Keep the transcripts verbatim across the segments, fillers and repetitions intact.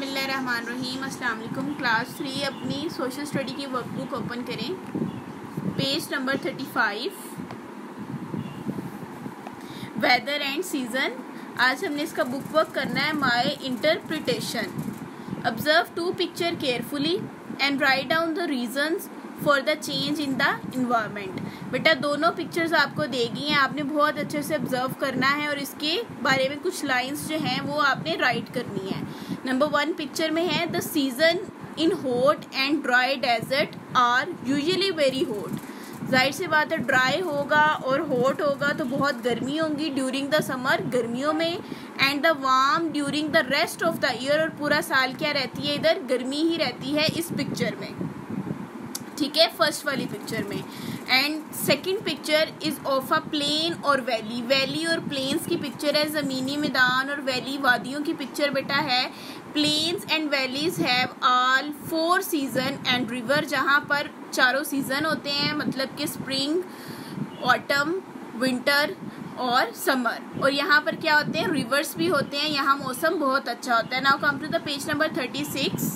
बिस्मिल्लाहिर्रहमानिर्रहीम। अस्सलाम वालेकुम। क्लास थ्री अपनी सोशल स्टडी की वर्कबुक ओपन करें, page number thirty five, weather and season. आज हमने इसका बुक वर्क करना है my interpretation. Observe to picture carefully and write down the reasons for the change in the environment. बेटा दोनों पिक्चर्स आपको देगी हैं, आपने बहुत अच्छे से ऑब्जर्व करना है और इसके बारे में कुछ लाइंस जो हैं वो आपने राइट करनी है। नंबर वन पिक्चर में है the season in hot and dry desert are usually very hot. जाहिर सी बात है, ड्राई होगा और हॉट होगा तो बहुत गर्मी होगी ड्यूरिंग द समर, गर्मियों में, and the warm during the rest of the year. और पूरा साल क्या रहती है, इधर गर्मी ही रहती है इस पिक्चर में, ठीक है, फर्स्ट वाली पिक्चर में। And second picture is of a plain और वैली। वैली और प्लेन्स की पिक्चर है, ज़मीनी मैदान और वैली वादियों की पिक्चर बेटा है। Plains and valleys have all four season and river, जहाँ पर चारों सीजन होते हैं, मतलब कि स्प्रिंग, ऑटम, विंटर और समर। और यहाँ पर क्या होते हैं, रिवर्स भी होते हैं, यहाँ मौसम बहुत अच्छा होता है। Now come to the page number thirty six,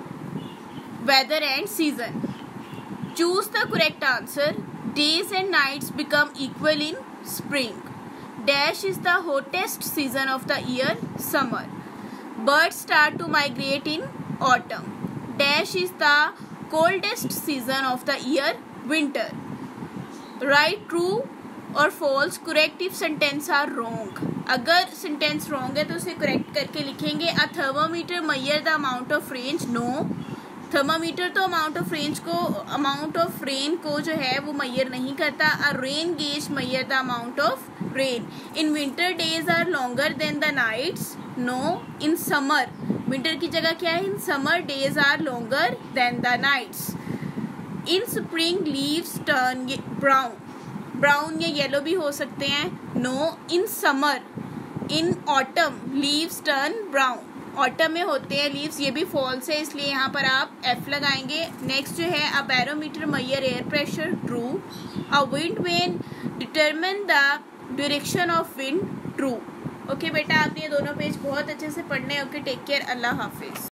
weather and season. Choose the correct answer. Days and nights become equal in spring. Dash is the hottest season of the year, summer. Birds start to migrate in autumn. Dash is the coldest season of the year, winter. Write true or false correct if sentence are wrong. अगर sentence wrong है तो उसे correct करके लिखेंगे। A thermometer measure the amount of rain. No. Thermometer तो amount of range को amount of rain को जो है वो मैयर नहीं करता। A rain gauge measure the amount of rain. In winter days are longer than the nights. No. In summer, winter की जगह क्या है, in summer days are longer than the nights. In spring leaves turn brown. Brown या yellow भी हो सकते हैं। No. In summer, in autumn leaves turn brown. Autumn में होते हैं लीव्स, ये भी फॉल्स है, इसलिए यहाँ पर आप एफ लगाएंगे। नेक्स्ट जो है, a barometer measure air pressure, true. A wind vane determine the direction of wind, true. Okay बेटा, आपने ये दोनों पेज बहुत अच्छे से पढ़ने। ओके, टेक केयर, अल्लाह हाफिज।